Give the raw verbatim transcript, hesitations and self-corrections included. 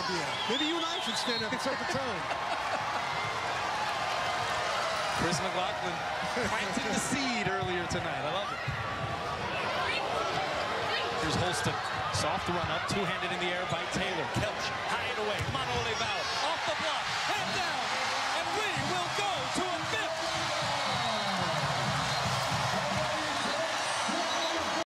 idea. Maybe you and I should stand up and set the tone. Chris McLaughlin planted the seed earlier tonight. I love it. Here's Holston. Soft run up, two-handed in the air by Taylor. Kelch, high and away. Kanoa Leahey off the block. Head down.